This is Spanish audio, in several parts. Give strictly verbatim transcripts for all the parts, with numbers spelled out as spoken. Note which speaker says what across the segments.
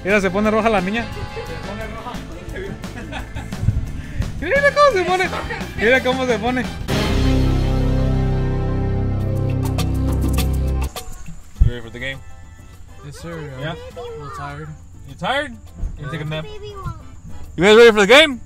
Speaker 1: Mira, se pone roja la niña. Se pone roja. Mira cómo se pone. Mira cómo se pone. You ready for the game?
Speaker 2: Yes, sir.
Speaker 1: Yeah.
Speaker 2: I'm a little tired.
Speaker 1: You tired? You take a nap.
Speaker 3: Baby won't.
Speaker 1: You guys ready for the game?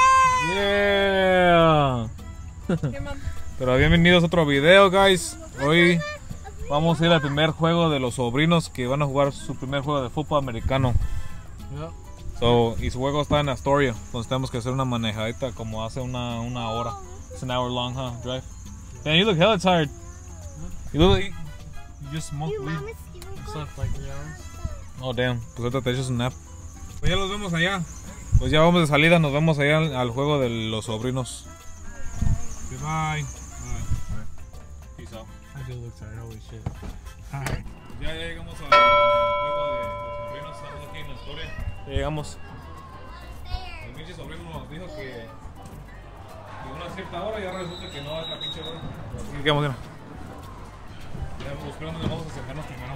Speaker 3: Yeah.
Speaker 1: Yeah. Pero bienvenidos a otro video, guys. Hoy vamos a ir al primer juego de los sobrinos que van a jugar su primer juego de fútbol americano.
Speaker 2: Yep.
Speaker 1: So, y su juego está en Astoria. Entonces tenemos que hacer una manejadita como hace una, una hora. It's an hour long, huh? Drive. Man, you look hella tired. You look like you just smoked
Speaker 3: You
Speaker 1: weed.
Speaker 3: mama's doing
Speaker 2: I slept like three hours.
Speaker 1: Oh, damn. Pues ahorita te echas un nap. Pues ya los vemos allá. Pues ya vamos de salida. Nos vemos allá al, al juego de los sobrinos. Goodbye. Bye. Peace out.
Speaker 2: I do look tired. Holy shit. Alright.
Speaker 1: Ya, ya llegamos al juego de los sobrinos. Estamos aquí en Astoria. Ya llegamos. El pinche sobrino nos dijo que de una cierta hora y ahora resulta que no es la pinche hora. Aquí quedamos, mira. Ya buscando dónde vamos a sentarnos primero.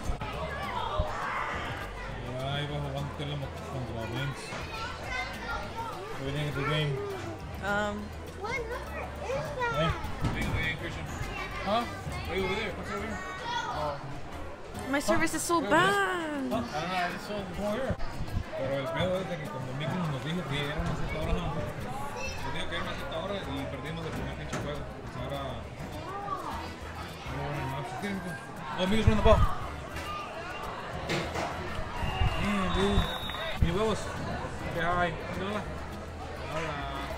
Speaker 1: Ahí va jugando Telemac contra Blinks. What do you think of the game?
Speaker 4: Um,
Speaker 3: What is
Speaker 1: Hey,
Speaker 3: that?
Speaker 1: what do you think, Christian?
Speaker 2: Huh?
Speaker 1: Why are you over there? What's over here?
Speaker 4: my service is so
Speaker 1: Where
Speaker 4: bad.
Speaker 1: I don't know, this one, come over here. Pero el pedo es de que como Mickey nos dijo que era una cierta hora, no. Nos dijo que era una cierta hora y perdimos el primer pinche juego. Pues ahora... Oh, Mickey's running the ball. Damn, dude. Mis huevos. ¿Qué hay? Hola. Hola.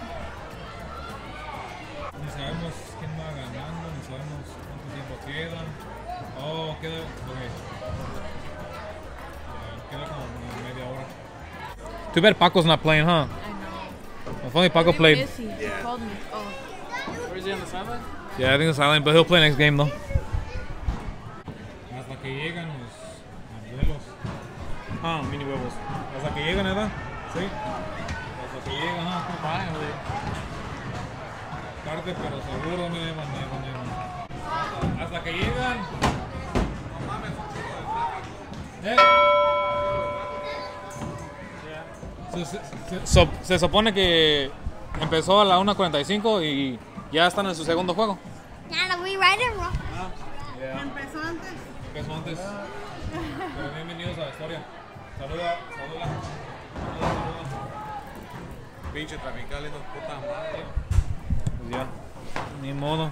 Speaker 1: Ni sabemos quién va ganando, ni sabemos cuánto tiempo queda. Oh, queda... Okay. Queda como media hora. Too bad Paco's not playing, huh?
Speaker 4: I know.
Speaker 1: If only Paco played.
Speaker 4: Is he? He called me. Oh.
Speaker 2: Where is he on the sideline?
Speaker 1: Yeah, I think it's silent, but he'll play next game though. Hasta que llegan los abuelos. Ah, mini huevos. Hasta que llegan, ¿verdad? Sí. Hasta que llegan, ah,
Speaker 2: Finally.
Speaker 1: tarde pero seguro, me llevan, me llevan, me llevan. Hasta que llegan. ¿Eh? Se, se, se, so- se supone que empezó a la una cuarenta y cinco y ya están en su segundo juego.
Speaker 3: Nana, we right and wrong.
Speaker 1: Yeah.
Speaker 3: Empezó antes.
Speaker 1: Empezó antes. Pero bienvenidos a la historia. Saluda, saluda. Saluda, saluda.
Speaker 5: Pinche trafical, esas puta madre.
Speaker 1: Pues ya, ni modo.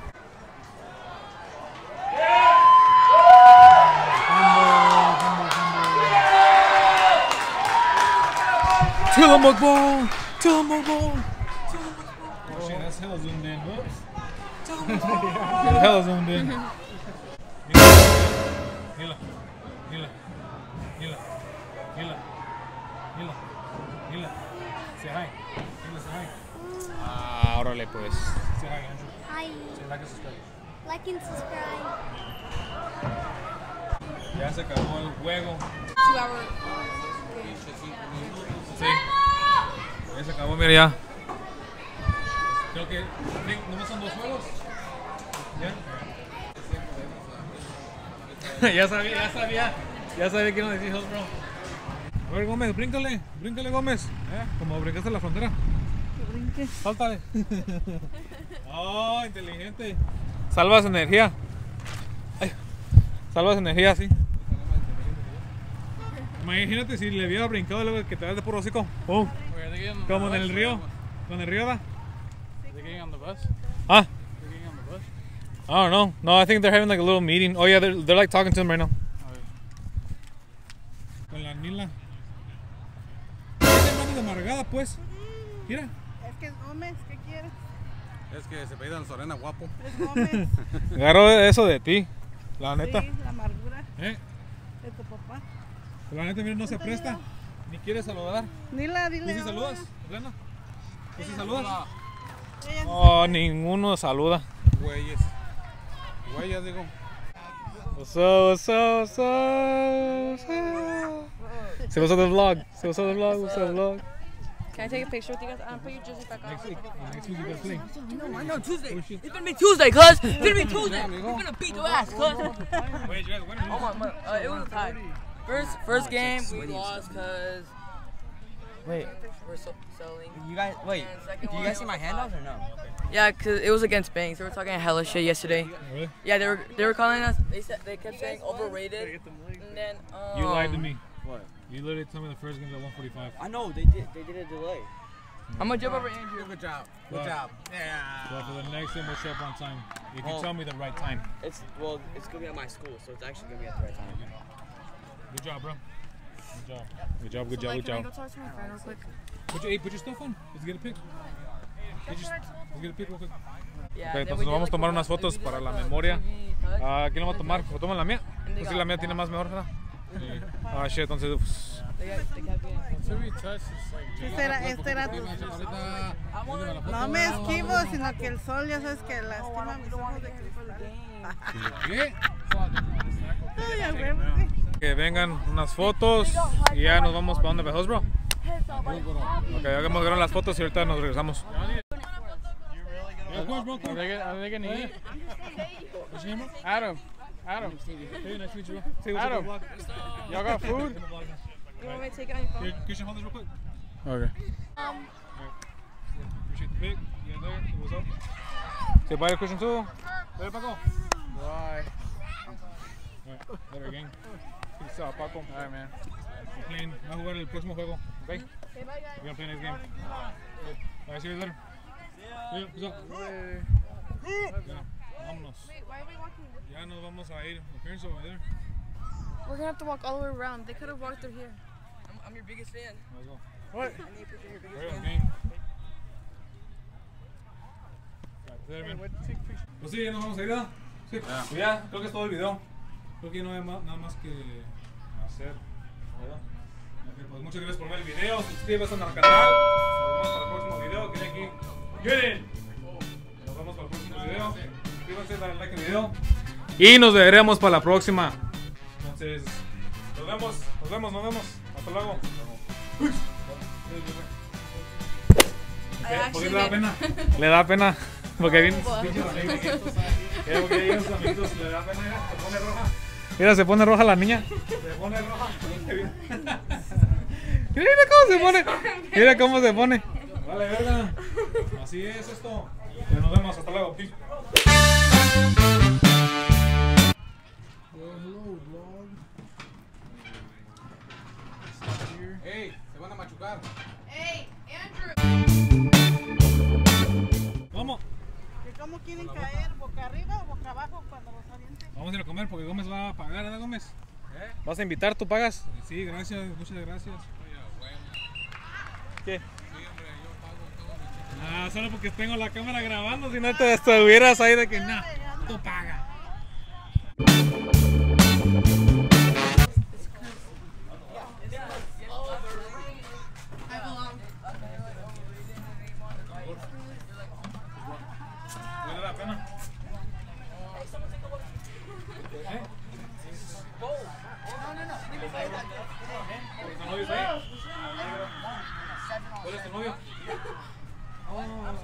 Speaker 1: Tillamook ball! Tillamook ball! Oh shit, that's hella zoomed in. Whoops. That's hella zoomed in. Mila, Mila, Mila, Mila, Mila, Mila. Say hi. Mila, say hi. Ah, órale pues. Say hi, Andrew.
Speaker 3: Hi.
Speaker 1: Say like and subscribe.
Speaker 3: Like and subscribe.
Speaker 1: Ya se acabó el juego.
Speaker 4: Two hour.
Speaker 1: Sí. Ya se acabó, mira ya. Creo que ¿no son dos juegos? ¿Ya? ya sabía, ya sabía. Ya sabía que iban a decir Hills, bro. A ver, Gómez, bríncale. Bríncale, Gómez. ¿Eh? Como brincaste la frontera. Sáltale. Oh, inteligente. Salvas energía. Ay. Salvas energía, sí. Imagínate si le hubiera brincado luego que te das de puro hocico. ¡Pum!
Speaker 2: Where are they getting on the
Speaker 1: Como en
Speaker 2: bus?
Speaker 1: el río. Con el río, ¿da?
Speaker 2: Are they getting on the bus?
Speaker 1: Ah,
Speaker 2: They're getting on the bus?
Speaker 1: I don't know. No, I think they're having like a little meeting. Oh yeah, they're, they're like talking to him right now. Con la Nila. ¿Qué de amargada, pues? Mira.
Speaker 6: Es que es Gómez, ¿qué quieres?
Speaker 5: Es que se peidan Sorena guapo.
Speaker 6: Es Gómez.
Speaker 1: Agarro eso de ti. La neta.
Speaker 6: Sí, la amargura
Speaker 1: ¿Eh?
Speaker 6: de tu papá.
Speaker 1: La neta, mira, no se presta. Ni quiere saludar.
Speaker 6: Dile,
Speaker 1: ¿Tú
Speaker 6: dile.
Speaker 1: sí
Speaker 6: hola.
Speaker 1: saludas, Elena? ¿Tú sí saludas?
Speaker 6: Ella sí
Speaker 1: Oh, ninguno saluda.
Speaker 5: Güeyes. Güeyes, digo.
Speaker 1: What's up, what's up, what's up, what's up? Say what's up the vlog. Say what's up the vlog, what's up the vlog.
Speaker 4: Can I take a picture with you guys? I'm put your jersey back on.
Speaker 1: Next week, next week you gotta play.
Speaker 7: No, I know Tuesday.
Speaker 1: Oh, shit.
Speaker 7: It's gonna be Tuesday, cuz. It's gonna be Tuesday. We're gonna beat your ass, cuz.
Speaker 1: Wait, you guys winning?
Speaker 7: Oh my, my, uh, it was a tie. First, first game we lost because
Speaker 8: Wait,
Speaker 7: we're so selling.
Speaker 8: you guys, wait,
Speaker 7: And second
Speaker 8: do you
Speaker 7: one,
Speaker 8: guys see my handouts or no?
Speaker 7: Yeah, cause it was against Banks. They were talking hella shit yesterday.
Speaker 1: Really?
Speaker 7: Yeah, they were they were calling us. They said they kept saying overrated. And then um,
Speaker 1: You lied to me.
Speaker 8: What?
Speaker 1: You literally told me the first game's at one forty-five.
Speaker 8: I know, they did, they did a delay.
Speaker 7: I'm gonna jump over Andrew.
Speaker 5: Good job. Good
Speaker 1: Well,
Speaker 5: job. Yeah.
Speaker 1: Well, for the next game, we'll show up on time. If you
Speaker 8: Well-
Speaker 1: tell me the right time.
Speaker 8: It's, well, it's gonna be at my school, so it's actually gonna be at the right time.
Speaker 1: Good job, bro. Good job. Good job, good
Speaker 4: So,
Speaker 1: job,
Speaker 4: like,
Speaker 1: good
Speaker 4: can I
Speaker 1: job.
Speaker 4: go talk to my friend real quick?
Speaker 1: Put your, hey, put your stuff on. Let's get a pic. Let's, just, let's get a pic real quick.
Speaker 7: Yeah,
Speaker 1: Ok,
Speaker 7: then
Speaker 1: entonces
Speaker 7: we
Speaker 1: nos vamos a
Speaker 7: did, like,
Speaker 1: tomar
Speaker 7: a-
Speaker 1: unas
Speaker 7: like,
Speaker 1: fotos
Speaker 7: we did,
Speaker 1: para
Speaker 7: like,
Speaker 1: la
Speaker 7: a
Speaker 1: memoria.
Speaker 7: T V touch.
Speaker 1: Ah, ¿quién lo va a tomar? ¿O toma la mía?
Speaker 7: And they
Speaker 1: Pues sí,
Speaker 7: got
Speaker 1: la mía tiene más mejor, ¿verdad? Sí. Ah, shit, entonces... pues,
Speaker 7: They got, they kept getting-
Speaker 2: T V touch is like.
Speaker 6: Este era, este era tu... No me esquivo, sino que el sol ya sabes que lastima mis ojos de cristal.
Speaker 1: ¿Qué?
Speaker 6: Ay, a huevo.
Speaker 1: Que vengan unas fotos y ya nos vamos para donde vejos, bro. Ok, hagamos grabar las fotos y ahorita nos regresamos. Of course, bro.
Speaker 2: Are they, gonna- are they gonna eat?
Speaker 1: What's your name, bro?
Speaker 2: Adam. Adam.
Speaker 1: Hey, nice to meet you, bro. Say what's up
Speaker 2: Adam.
Speaker 1: to the vlog.
Speaker 2: Y'all got food?
Speaker 4: You want me to take it on your phone?
Speaker 1: Here, Christian, hold this real quick.
Speaker 2: Okay.
Speaker 4: Um,
Speaker 1: Appreciate the pic. You guys there? Say what's up. Say bye to Christian too. Later, Paco.
Speaker 2: Bye.
Speaker 1: Alright, later, gang. Peace out, Paco.
Speaker 2: Alright, man.
Speaker 1: We're playing. Va a jugar el próximo juego. Okay? We're gonna play next game. Alright, see you later. Yeah, peace out. Ya, vámonos.
Speaker 4: wait, why are we walking?
Speaker 1: Ya nos vamos a ir. My parents are over there.
Speaker 4: We're gonna have to walk all the way around. They could have walked through here.
Speaker 7: I'm, I'm your biggest fan.
Speaker 1: Let's go.
Speaker 2: What?
Speaker 7: I need a picture of your biggest
Speaker 1: Hurry up,
Speaker 7: fan.
Speaker 1: gang. Right,
Speaker 2: What, take pictures.
Speaker 1: Pues sí, ya nos vamos a ir, ¿verdad? Sí. Pues ya, creo que es todo el video. Creo que no hay ma- nada más que hacer, ¿verdad? Ok, pues muchas gracias por ver el video. Suscríbete al canal. Nos vemos para el próximo video. Que aquí. ¡Miren! Nos vemos para el próximo video. Suscríbanse, dale like al video. Y nos veremos para la próxima. Entonces, nos vemos, nos vemos, nos vemos. Hasta luego. ¿Por qué le da pena? Le da pena. Porque vienen sus pinches amiguitos. Eh, porque vienen sus amiguitos. Le da pena. Mira, se pone roja. Mira, se pone roja la niña. Se pone roja. Mira cómo se pone. Mira cómo se pone. Vale, verga. Así es esto. Pues nos vemos. Hasta luego. Peace.
Speaker 5: Hey, se van a machucar.
Speaker 1: Vamos.
Speaker 6: ¿Y cómo quieren caer? ¿Boca arriba o boca abajo cuando los avienten?
Speaker 1: Vamos a ir a comer porque Gómez va a pagar, ¿verdad, Gómez? ¿Eh? ¿Vas a invitar? ¿Tú pagas? Sí, gracias, muchas gracias. ¿Qué? Ah, solo porque tengo la cámara grabando, si no te estuvieras ahí de que no, tú pagas. ¿Vale la pena? ¿Eh? ¿Tu novio está ahí? ¿Cuál es tu novio? Oh,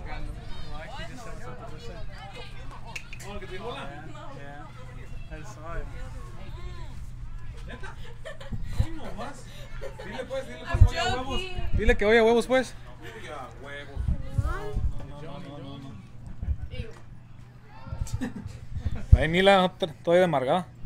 Speaker 1: ¿el que te bola?
Speaker 2: Yeah. I saw it.
Speaker 1: ¿Neta? ¿Cómo más? Dile pues, dile pues, oye a huevos. Dile que oye a huevos pues.
Speaker 5: Dile a huevos.
Speaker 1: No, no, no, no. Ahí Nila, todavía de amargada.